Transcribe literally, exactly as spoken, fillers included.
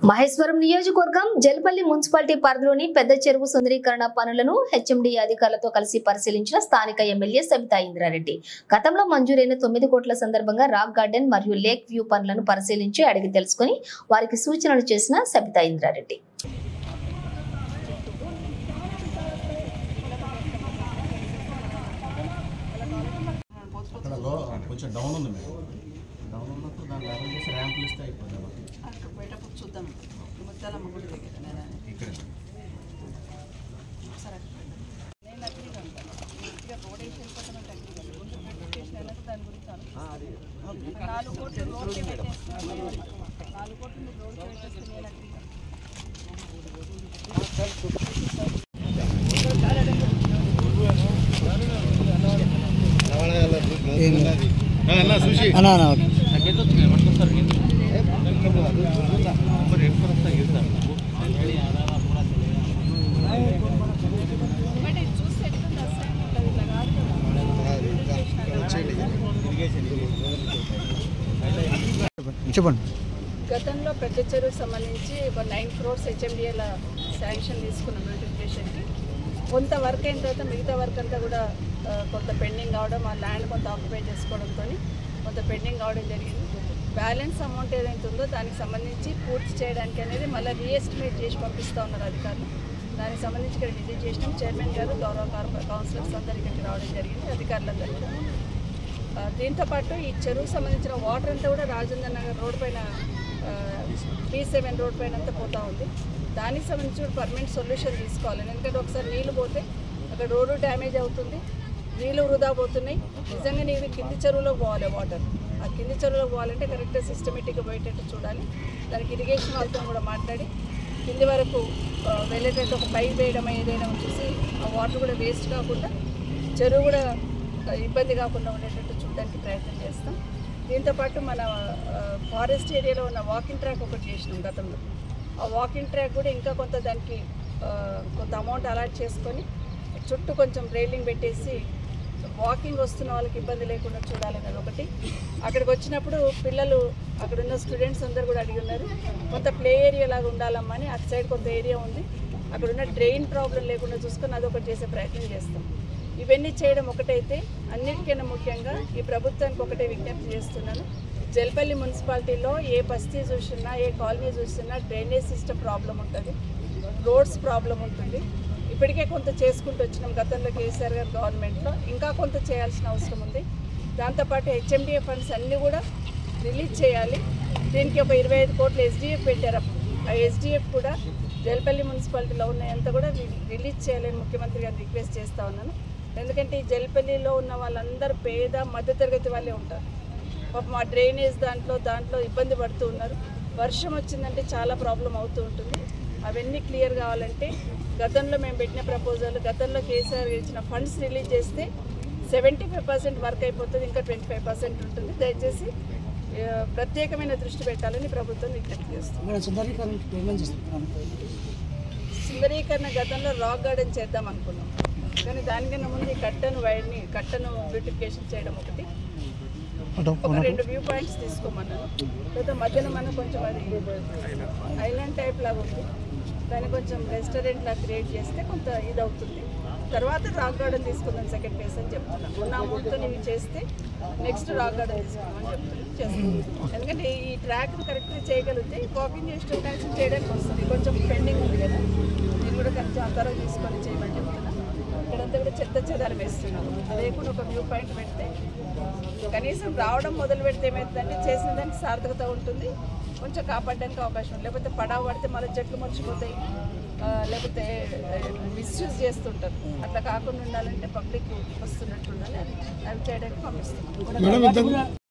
మహేశ్వరం నియోజకవర్గం జల్పల్లి మున్సిపాలిటీ పరిధిలోని పెద్ద చెరువు సుందరీకరణ పనులను హెచ్ఎండి అధికారులతో కలిసి పరిశీలించిన స్థానిక ఎమ్మెల్యే సబితా ఇంద్రారెడ్డి గతంలో మంజూరైన తొమ్మిది కోట్ల సందర్భంగా రాక్ గార్డెన్ మరియు లేక్ వ్యూ పనులను పరిశీలించి అడిగి తెలుసుకుని వారికి సూచనలు చేసిన సబితా ఇంద్రారెడ్డి కొంచెం డౌన్ ఉంది మేడం డౌన్ ఉన్నప్పుడు దాని లెవెల్ చేసి ర్యాంపులు ఇస్తే అయిపోతుంది అక్కడ పోయేటప్పుడు చూద్దాం ముత్యాలమ్మ గుడి దగ్గర నేను ఇక్కడ సరే నేను అగ్రీగా ఉంటాను మంచిగా రోడ్ వేసి వెళ్ళిపోతానంటే అగ్రీగా ముందు స్టేషన్ వెళ్ళక దాని గురించి ఆలోచిస్తాను నాలుగు కోట్లు రోడ్కి పెట్టేస్తున్నాను నాలుగు కోట్లు మీరు రోడ్కి పెట్టేస్తే నేను అగ్రీగా సుషి చెప్పండి. గతంలో పెద్ద చెరువుకి సంబంధించి ఒక నైన్ క్రోర్స్ హెచ్ఎండిఏల శాంక్షన్ తీసుకున్నాం నోటిఫికేషన్కి కొంత వర్క్ అయిన తర్వాత మిగతా వర్క్ అంతా కూడా కొంత పెండింగ్ కావడం ఆ ల్యాండ్ కొంత ఆక్యుపై చేసుకోవడంతో కొంత పెండింగ్ కావడం జరిగింది. బ్యాలెన్స్ అమౌంట్ ఏదైతే ఉందో దానికి సంబంధించి పూర్తి చేయడానికి అనేది మళ్ళీ రీఎస్టిమేట్ చేసి పంపిస్తూ ఉన్నారు అధికారులు. దానికి సంబంధించి ఇక్కడ విజిట్ చేసినాం. చైర్మన్ గారు గౌరవ కార్పొరేట్ కౌన్సిలర్స్ అందరు ఇక్కడికి రావడం జరిగింది, అధికారులందరూ. దీంతోపాటు ఈ చెరువుకు సంబంధించిన వాటర్ అంతా కూడా రాజేంద్ర నగర్ రోడ్ పైన పీ సెవెన్ రోడ్ పైన అంతా పోతూ ఉంది. దానికి సంబంధించి కూడా పర్మనెంట్ సొల్యూషన్ తీసుకోవాలి. ఎందుకంటే ఒకసారి నీళ్ళు పోతే అక్కడ రోడ్డు డ్యామేజ్ అవుతుంది, నీళ్ళు వృధా పోతున్నాయి. నిజంగా నీవి కింది చెరువులో పోవాలి వాటర్. ఆ కింది చెరువులో పోవాలంటే కరెక్ట్గా సిస్టమేటిక్గా పోయేటట్టు చూడాలి. దానికి ఇరిగేషన్ వాళ్ళతో కూడా మాట్లాడి కింది వరకు వెళ్ళేటట్టు ఒక పైప్ వేయడం ఏదైనా వచ్చేసి ఆ వాటర్ కూడా వేస్ట్ కాకుండా చెరువు కూడా ఇబ్బంది కాకుండా ఉండేటట్టు చూడడానికి ప్రయత్నం చేస్తాం. దీంతోపాటు మన ఫారెస్ట్ ఏరియాలో ఉన్న వాకింగ్ ట్రాక్ ఒకటి చేసినాం గతంలో. ఆ వాకింగ్ ట్రాక్ కూడా ఇంకా కొంత దానికి కొంత అమౌంట్ అలాట్ చేసుకొని చుట్టూ కొంచెం రైలింగ్ పెట్టేసి వాకింగ్ వస్తున్న వాళ్ళకి ఇబ్బంది లేకుండా చూడాలనేది ఒకటి. అక్కడికి వచ్చినప్పుడు పిల్లలు అక్కడ ఉన్న స్టూడెంట్స్ అందరూ కూడా అడిగి ఉన్నారు, కొంత ప్లే ఏరియా లాగా ఉండాలమ్మని. అటు సైడ్ కొంత ఏరియా ఉంది, అక్కడ ఉన్న డ్రైన్ ప్రాబ్లం లేకుండా చూసుకొని అదొకటి చేసే ప్రయత్నం చేస్తాం. ఇవన్నీ చేయడం ఒకటైతే అన్నిటికన్నా ముఖ్యంగా ఈ ప్రభుత్వానికి ఒకటే విజ్ఞప్తి చేస్తున్నాను. జల్పల్లి మున్సిపాలిటీలో ఏ బస్తీ చూసినా ఏ కాలనీ చూసినా డ్రైనేజ్ సిస్టమ్ ప్రాబ్లం ఉంటుంది, రోడ్స్ ప్రాబ్లం ఉంటుంది. ఇప్పటికే కొంత చేసుకుంటూ వచ్చినాం గతంలో కేసీఆర్ గారు గవర్నమెంట్లో, ఇంకా కొంత చేయాల్సిన అవసరం ఉంది. దాంతోపాటు హెచ్ఎండిఏ ఫండ్స్ అన్నీ కూడా రిలీజ్ చేయాలి. దీనికి ఒక ఇరవై ఐదు కోట్లు ఎస్డిఎఫ్ పెట్టారు. ఆ ఎస్డిఎఫ్ కూడా జల్పల్లి మున్సిపాలిటీలో ఉన్నాయంతా కూడా రిలీజ్ చేయాలని ముఖ్యమంత్రి గారిని రిక్వెస్ట్ చేస్తూ ఉన్నాను. ఎందుకంటే ఈ జల్పల్లిలో ఉన్న వాళ్ళందరూ పేద మధ్యతరగతి వాళ్ళే ఉంటారు. పాపం మా డ్రైనేజ్ దాంట్లో దాంట్లో ఇబ్బంది పడుతూ ఉన్నారు. వర్షం వచ్చిందంటే చాలా ప్రాబ్లం అవుతూ ఉంటుంది. అవన్నీ క్లియర్ కావాలంటే గతంలో మేము పెట్టిన ప్రపోజల్, గతంలో కేసీఆర్ ఇచ్చిన ఫండ్స్ రిలీజ్ చేస్తే సెవెంటీ ఫైవ్ పర్సెంట్ వర్క్ అయిపోతుంది, ఇంకా ట్వంటీ ఫైవ్ పర్సెంట్ ఉంటుంది. దయచేసి ప్రత్యేకమైన దృష్టి పెట్టాలని ప్రభుత్వం విజ్ఞప్తి చేస్తుంది. సుందరీకరణ గతంలో రాక్ గార్డెన్ చేద్దాం అనుకున్నాం, కానీ దానికన్నా ముందు ఈ కట్టను వైడ్ని కట్టను బ్యూటిఫికేషన్ చేయడం ఒకటి, ఒక రెండు వ్యూ పాయింట్స్ తీసుకోమన్నాను. లేదా మధ్యన మనం కొంచెం అది ఐలాండ్ టైప్ లాగా ఉంది, దాన్ని కొంచెం రెస్టారెంట్ లాగా క్రియేట్ చేస్తే కొంత ఇది అవుతుంది. తర్వాత రాక్ గార్డెన్ తీసుకుందాం సెకండ్ ఫేజ్ అని చెప్తున్నాను. ఉన్న అమౌంట్తో ఇవి చేస్తే నెక్స్ట్ రాక్ గార్డెన్ తీసుకుందామని చెప్తున్నాను, చేస్తున్నాను. ఎందుకంటే ఈ ట్రాక్ కరెక్ట్గా చేయగలిగితే వాకింగ్ చేసిన ట్యాక్స్ చేయడానికి వస్తుంది. కొంచెం పెండింగ్ ఉంది కదా, నేను కూడా కొంచెం అంతరం తీసుకొని చేయమని చెప్తున్నాను. ఇక్కడంతా కూడా చెత్త చెదాలు వేస్తున్నాను. అదే కూడా ఒక వ్యూ పాయింట్ పెడితే కనీసం రావడం మొదలు పెడితే ఏమవుతుందంటే చేసిన దానికి సార్థకత ఉంటుంది, కొంచెం కాపాడడానికి అవకాశం ఉంది. లేకపోతే పడవ పడితే మళ్ళీ చెట్లు మర్చిపోతాయి, లేకపోతే మిస్యూజ్ చేస్తుంటారు. అట్లా కాకుండా ఉండాలంటే పబ్లిక్ వస్తున్నట్టు ఉండాలి. అది అవి చేయడానికి పంపిస్తున్నాం.